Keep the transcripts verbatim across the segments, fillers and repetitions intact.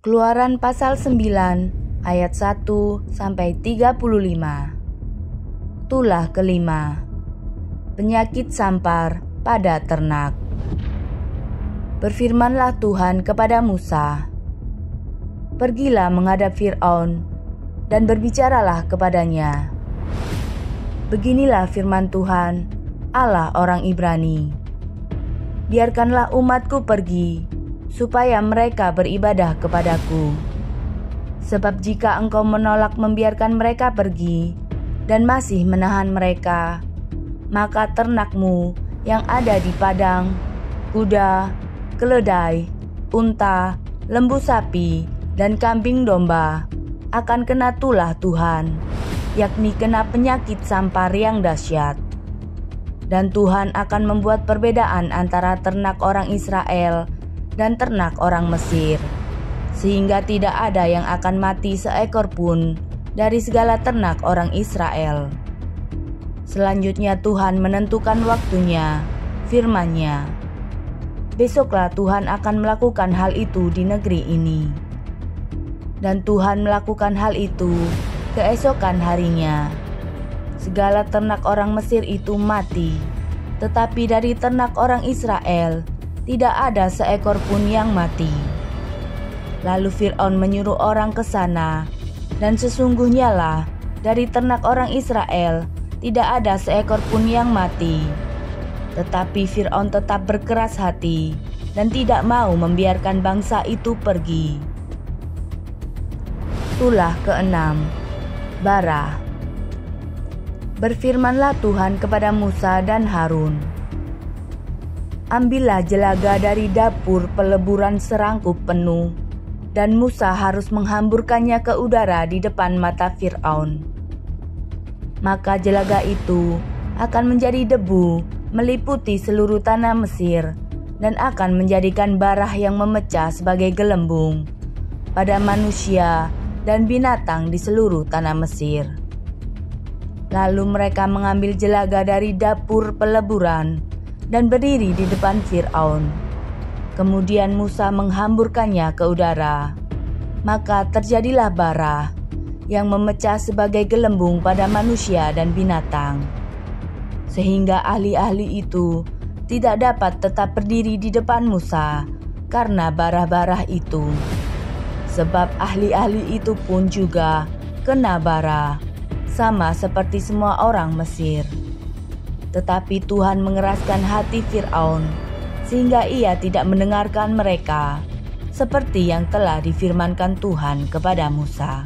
Keluaran pasal sembilan ayat satu sampai tiga puluh lima. Tulah kelima. Penyakit sampar pada ternak. Berfirmanlah Tuhan kepada Musa, "Pergilah menghadap Fir'aun dan berbicaralah kepadanya. Beginilah firman Tuhan, Allah orang Ibrani. Biarkanlah umatku pergi, supaya mereka beribadah kepadaku. Sebab jika engkau menolak membiarkan mereka pergi dan masih menahan mereka, maka ternakmu yang ada di padang, kuda, keledai, unta, lembu sapi, dan kambing domba akan kena tulah Tuhan, yakni kena penyakit sampar yang dahsyat. Dan Tuhan akan membuat perbedaan antara ternak orang Israel dan ternak orang Mesir, sehingga tidak ada yang akan mati seekor pun dari segala ternak orang Israel." Selanjutnya Tuhan menentukan waktunya, firman-Nya, "Besoklah Tuhan akan melakukan hal itu di negeri ini." Dan Tuhan melakukan hal itu keesokan harinya. Segala ternak orang Mesir itu mati, tetapi dari ternak orang Israel tidak ada seekor pun yang mati. Lalu Fir'aun menyuruh orang ke sana, dan sesungguhnya lah dari ternak orang Israel tidak ada seekor pun yang mati. Tetapi Fir'aun tetap berkeras hati dan tidak mau membiarkan bangsa itu pergi. Tulah keenam. Bara. Berfirmanlah Tuhan kepada Musa dan Harun, "Ambillah jelaga dari dapur peleburan serangkup penuh, dan Musa harus menghamburkannya ke udara di depan mata Fir'aun. Maka jelaga itu akan menjadi debu meliputi seluruh tanah Mesir dan akan menjadikan barah yang memecah sebagai gelembung pada manusia dan binatang di seluruh tanah Mesir." Lalu mereka mengambil jelaga dari dapur peleburan dan berdiri di depan Fir'aun. Kemudian Musa menghamburkannya ke udara, maka terjadilah bara yang memecah sebagai gelembung pada manusia dan binatang, sehingga ahli-ahli itu tidak dapat tetap berdiri di depan Musa karena bara-bara itu. Sebab ahli-ahli itu pun juga kena bara, sama seperti semua orang Mesir. Tetapi Tuhan mengeraskan hati Fir'aun, sehingga ia tidak mendengarkan mereka, seperti yang telah difirmankan Tuhan kepada Musa.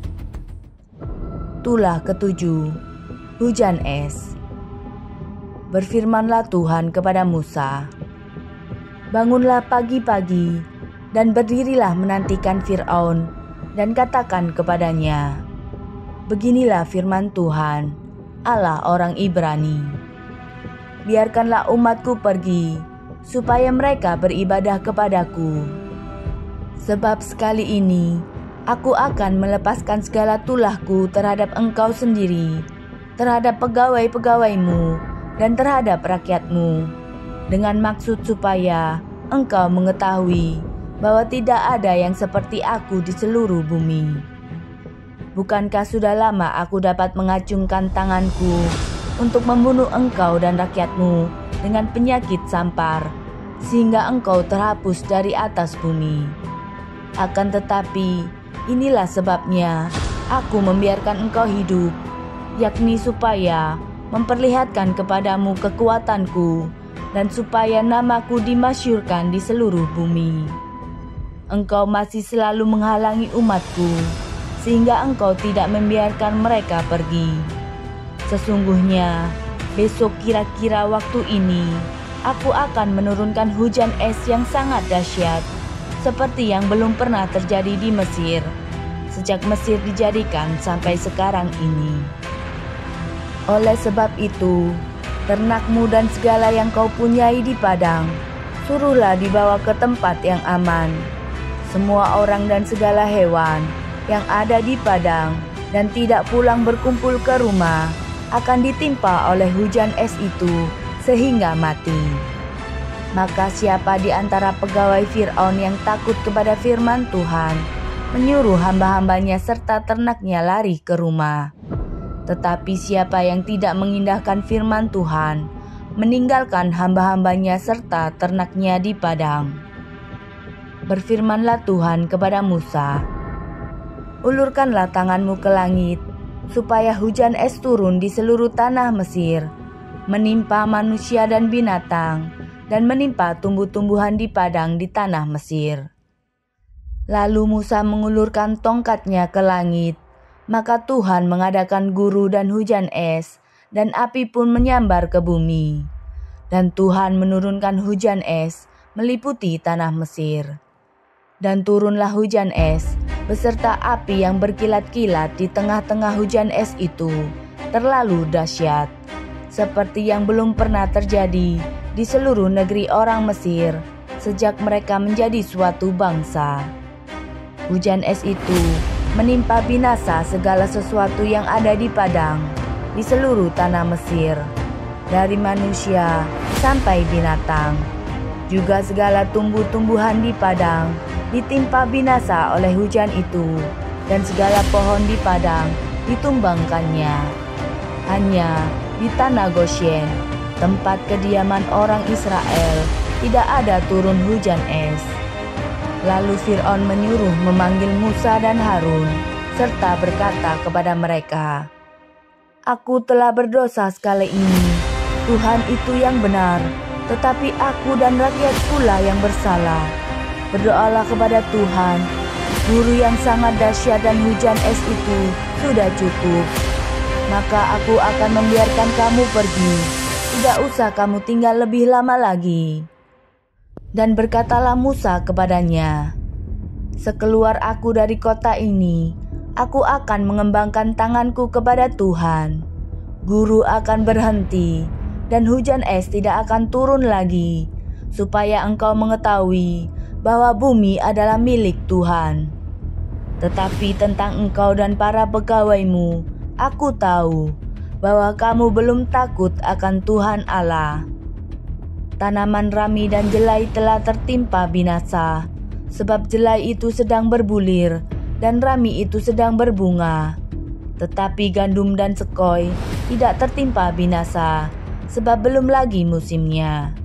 Tulah ketujuh. Hujan es. Berfirmanlah Tuhan kepada Musa, "Bangunlah pagi-pagi dan berdirilah menantikan Fir'aun dan katakan kepadanya, beginilah firman Tuhan, Allah orang Ibrani. Biarkanlah umatku pergi, supaya mereka beribadah kepadaku. Sebab sekali ini, aku akan melepaskan segala tulahku terhadap engkau sendiri, terhadap pegawai-pegawaimu, dan terhadap rakyatmu, dengan maksud supaya engkau mengetahui bahwa tidak ada yang seperti aku di seluruh bumi. Bukankah sudah lama aku dapat mengacungkan tanganku untuk membunuh engkau dan rakyatmu dengan penyakit sampar, sehingga engkau terhapus dari atas bumi? Akan tetapi, inilah sebabnya aku membiarkan engkau hidup, yakni supaya memperlihatkan kepadamu kekuatanku, dan supaya namaku dimasyhurkan di seluruh bumi. Engkau masih selalu menghalangi umatku, sehingga engkau tidak membiarkan mereka pergi. Sesungguhnya, besok kira-kira waktu ini, aku akan menurunkan hujan es yang sangat dahsyat, seperti yang belum pernah terjadi di Mesir, sejak Mesir dijadikan sampai sekarang ini. Oleh sebab itu, ternakmu dan segala yang kau punyai di padang, suruhlah dibawa ke tempat yang aman. Semua orang dan segala hewan yang ada di padang dan tidak pulang berkumpul ke rumah akan ditimpa oleh hujan es itu sehingga mati. Maka siapa di antara pegawai Fir'aun yang takut kepada firman Tuhan, menyuruh hamba-hambanya serta ternaknya lari ke rumah. Tetapi siapa yang tidak mengindahkan firman Tuhan, meninggalkan hamba-hambanya serta ternaknya di padang. Berfirmanlah Tuhan kepada Musa, "Ulurkanlah tanganmu ke langit, supaya hujan es turun di seluruh tanah Mesir, menimpa manusia dan binatang, dan menimpa tumbuh-tumbuhan di padang di tanah Mesir." Lalu Musa mengulurkan tongkatnya ke langit, maka Tuhan mengadakan guru dan hujan es, dan api pun menyambar ke bumi. Dan Tuhan menurunkan hujan es meliputi tanah Mesir. Dan turunlah hujan es beserta api yang berkilat-kilat di tengah-tengah hujan es itu, terlalu dahsyat, seperti yang belum pernah terjadi di seluruh negeri orang Mesir sejak mereka menjadi suatu bangsa. Hujan es itu menimpa binasa segala sesuatu yang ada di padang di seluruh tanah Mesir, dari manusia sampai binatang. Juga segala tumbuh-tumbuhan di padang ditimpa binasa oleh hujan itu, dan segala pohon di padang ditumbangkannya. Hanya di tanah Goshen, tempat kediaman orang Israel, tidak ada turun hujan es. Lalu Fir'aun menyuruh memanggil Musa dan Harun, serta berkata kepada mereka, "Aku telah berdosa sekali ini. Tuhan itu yang benar, tetapi aku dan rakyat pula yang bersalah. Berdoalah kepada Tuhan, guru yang sangat dahsyat dan hujan es itu sudah cukup. Maka aku akan membiarkan kamu pergi, tidak usah kamu tinggal lebih lama lagi." Dan berkatalah Musa kepadanya, "Sekeluar aku dari kota ini, aku akan mengembangkan tanganku kepada Tuhan. Guru akan berhenti, dan hujan es tidak akan turun lagi, supaya engkau mengetahui bahwa bumi adalah milik Tuhan. Tetapi tentang engkau dan para pegawaimu, aku tahu bahwa kamu belum takut akan Tuhan Allah. Tanaman rami dan jelai telah tertimpa binasa, sebab jelai itu sedang berbulir dan rami itu sedang berbunga. Tetapi gandum dan sekoi tidak tertimpa binasa, sebab belum lagi musimnya."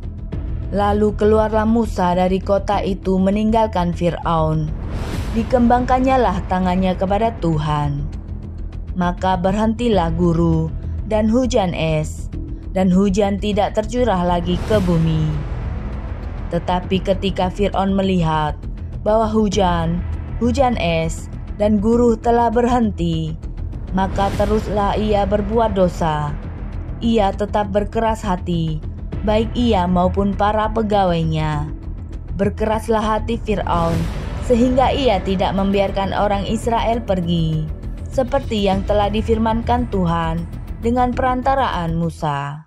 Lalu keluarlah Musa dari kota itu meninggalkan Fir'aun. Dikembangkannya lah tangannya kepada Tuhan. Maka berhentilah guru dan hujan es, dan hujan tidak tercurah lagi ke bumi. Tetapi ketika Fir'aun melihat bahwa hujan, hujan es, dan guru telah berhenti, maka teruslah ia berbuat dosa. Ia tetap berkeras hati, baik ia maupun para pegawainya. Berkeraslah hati Fir'aun, sehingga ia tidak membiarkan orang Israel pergi, seperti yang telah difirmankan Tuhan dengan perantaraan Musa.